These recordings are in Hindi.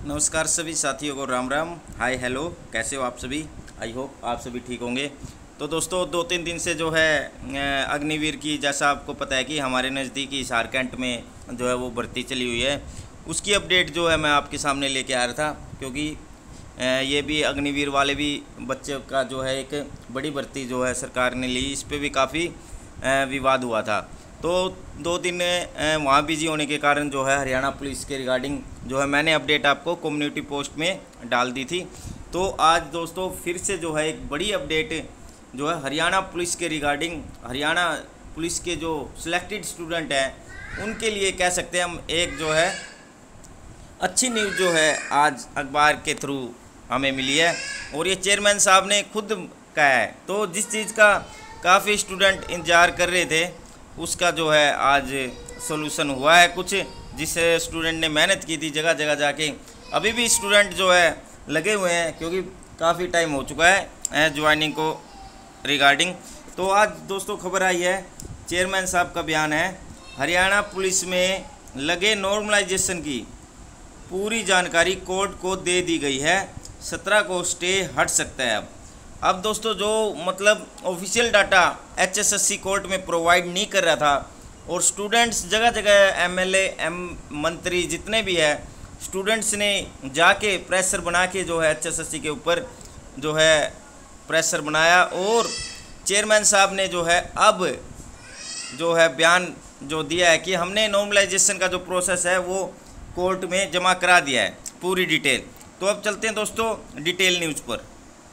नमस्कार सभी साथियों को राम राम। हाय हेलो, कैसे हो आप सभी। आई होप आप सभी ठीक होंगे। तो दोस्तों 2-3 दिन से जो है अग्निवीर की, जैसा आपको पता है कि हमारे नज़दीकी हिसार कैंट में जो है वो भर्ती चली हुई है, उसकी अपडेट जो है मैं आपके सामने लेके आ रहा था। क्योंकि ये भी अग्निवीर वाले भी बच्चे का जो है एक बड़ी भर्ती जो है सरकार ने ली, इस पर भी काफ़ी विवाद हुआ था। तो 2 दिन वहाँ बिजी होने के कारण जो है हरियाणा पुलिस के रिगार्डिंग जो है मैंने अपडेट आपको कम्युनिटी पोस्ट में डाल दी थी। तो आज दोस्तों फिर से जो है एक बड़ी अपडेट जो है हरियाणा पुलिस के रिगार्डिंग, हरियाणा पुलिस के जो सिलेक्टेड स्टूडेंट हैं उनके लिए कह सकते हैं हम एक जो है अच्छी न्यूज़ जो है आज अखबार के थ्रू हमें मिली है। और ये चेयरमैन साहब ने खुद कहा है। तो जिस चीज़ का काफ़ी स्टूडेंट इंतज़ार कर रहे थे उसका जो है आज सोल्यूशन हुआ है। कुछ जिस स्टूडेंट ने मेहनत की थी जगह जगह जाके, अभी भी स्टूडेंट जो है लगे हुए हैं क्योंकि काफ़ी टाइम हो चुका है ज्वाइनिंग को रिगार्डिंग। तो आज दोस्तों खबर आई है, चेयरमैन साहब का बयान है, हरियाणा पुलिस में लगे नॉर्मलाइजेशन की पूरी जानकारी कोर्ट को दे दी गई है, 17 को स्टे हट सकता है। अब दोस्तों जो मतलब ऑफिशियल डाटा HSSC कोर्ट में प्रोवाइड नहीं कर रहा था और स्टूडेंट्स जगह जगह MLA मंत्री जितने भी है स्टूडेंट्स ने जाके प्रेशर बना के जो है HSSC के ऊपर जो है प्रेशर बनाया और चेयरमैन साहब ने जो है अब जो है बयान जो दिया है कि हमने नॉर्मलाइजेशन का जो प्रोसेस है वो कोर्ट में जमा करा दिया है पूरी डिटेल। तो अब चलते हैं दोस्तों डिटेल न्यूज़ पर।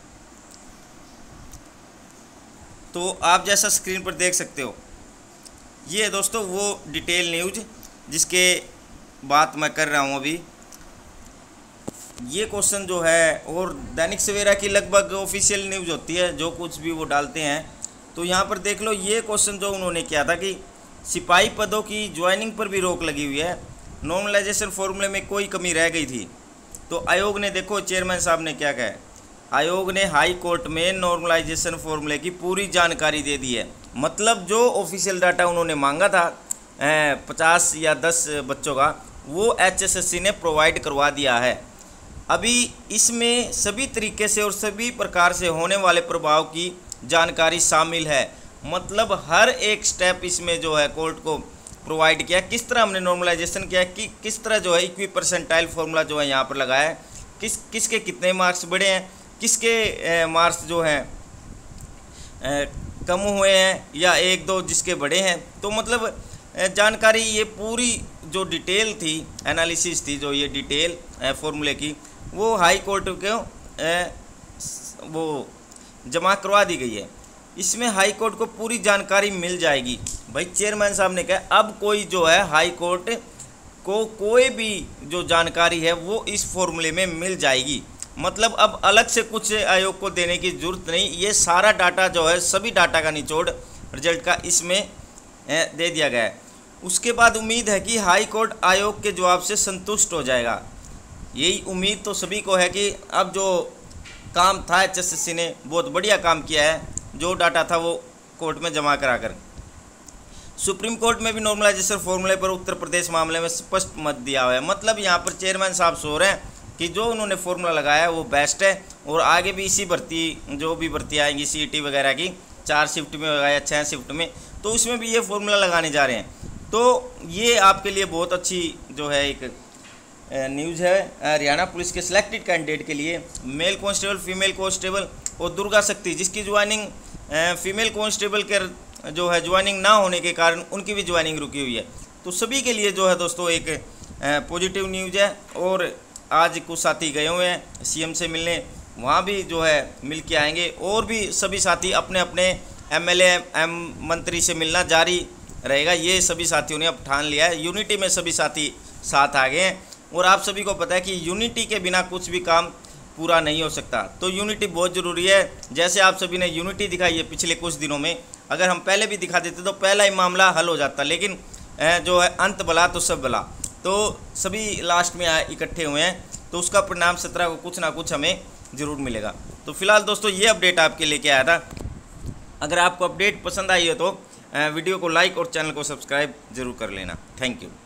तो आप जैसा स्क्रीन पर देख सकते हो ये दोस्तों वो डिटेल न्यूज़ जिसके बात मैं कर रहा हूँ अभी। ये क्वेश्चन जो है और दैनिक सवेरा की लगभग ऑफिशियल न्यूज़ होती है, जो कुछ भी वो डालते हैं। तो यहाँ पर देख लो ये क्वेश्चन जो उन्होंने किया था कि सिपाही पदों की ज्वाइनिंग पर भी रोक लगी हुई है, नॉर्मलाइजेशन फॉर्मूले में कोई कमी रह गई थी। तो आयोग ने देखो चेयरमैन साहब ने क्या कहा है, आयोग ने हाई कोर्ट में नॉर्मलाइजेशन फॉर्मूले की पूरी जानकारी दे दी है। मतलब जो ऑफिशियल डाटा उन्होंने मांगा था 50 या 10 बच्चों का, वो HSSC ने प्रोवाइड करवा दिया है। अभी इसमें सभी तरीके से और सभी प्रकार से होने वाले प्रभाव की जानकारी शामिल है। मतलब हर एक स्टेप इसमें जो है कोर्ट को प्रोवाइड किया, किस तरह हमने नॉर्मलाइजेशन किया, कि किस तरह जो है इक्वी परसेंटाइल फॉर्मूला जो है यहाँ पर लगाया है, किसके कितने मार्क्स बढ़े हैं, किसके मार्क्स जो हैं कम हुए हैं या 1-2 जिसके बढ़े हैं। तो मतलब जानकारी ये पूरी जो डिटेल थी, एनालिसिस थी, जो ये डिटेल फॉर्मूले की वो हाई कोर्ट को वो जमा करवा दी गई है। इसमें हाई कोर्ट को पूरी जानकारी मिल जाएगी। भाई चेयरमैन साहब ने कहा अब कोई जो है हाई कोर्ट को कोई भी जो जानकारी है वो इस फॉर्मूले में मिल जाएगी। मतलब अब अलग से कुछ आयोग को देने की ज़रूरत नहीं, ये सारा डाटा जो है सभी डाटा का निचोड़ रिजल्ट का इसमें दे दिया गया है। उसके बाद उम्मीद है कि हाई कोर्ट आयोग के जवाब से संतुष्ट हो जाएगा। यही उम्मीद तो सभी को है कि अब जो काम था HSSC ने बहुत बढ़िया काम किया है, जो डाटा था वो कोर्ट में जमा करा कर। सुप्रीम कोर्ट में भी नॉर्मलाइजेशन फॉर्मूले पर उत्तर प्रदेश मामले में स्पष्ट मत दिया हुआ है। मतलब यहाँ पर चेयरमैन साहब सो रहे हैं कि जो उन्होंने फॉर्मूला लगाया है वो बेस्ट है और आगे भी इसी भर्ती जो भी भर्ती आएंगी CET वगैरह की 4 शिफ्ट में या 6 शिफ्ट में, तो उसमें भी ये फॉर्मूला लगाने जा रहे हैं। तो ये आपके लिए बहुत अच्छी जो है एक न्यूज़ है हरियाणा पुलिस के सिलेक्टेड कैंडिडेट के लिए। मेल कांस्टेबल, फीमेल कांस्टेबल और दुर्गा शक्ति जिसकी ज्वाइनिंग फीमेल कांस्टेबल के जो है ज्वाइनिंग ना होने के कारण उनकी भी ज्वाइनिंग रुकी हुई है। तो सभी के लिए जो है दोस्तों एक पॉजिटिव न्यूज़ है। और आज कुछ साथी गए हुए हैं CM से मिलने, वहाँ भी जो है मिल के आएंगे और भी सभी साथी अपने अपने MLA मंत्री से मिलना जारी रहेगा। ये सभी साथियों ने अब ठान लिया है। यूनिटी में सभी साथी साथ आ गए हैं और आप सभी को पता है कि यूनिटी के बिना कुछ भी काम पूरा नहीं हो सकता। तो यूनिटी बहुत ज़रूरी है। जैसे आप सभी ने यूनिटी दिखाई है पिछले कुछ दिनों में, अगर हम पहले भी दिखा देते तो पहला ही मामला हल हो जाता, लेकिन जो है अंत भला तो सब भला। तो सभी लास्ट में इकट्ठे हुए हैं, तो उसका परिणाम 17 को कुछ ना कुछ हमें ज़रूर मिलेगा। तो फिलहाल दोस्तों ये अपडेट आपके लेके आया था। अगर आपको अपडेट पसंद आई है तो वीडियो को लाइक और चैनल को सब्सक्राइब ज़रूर कर लेना। Thank you.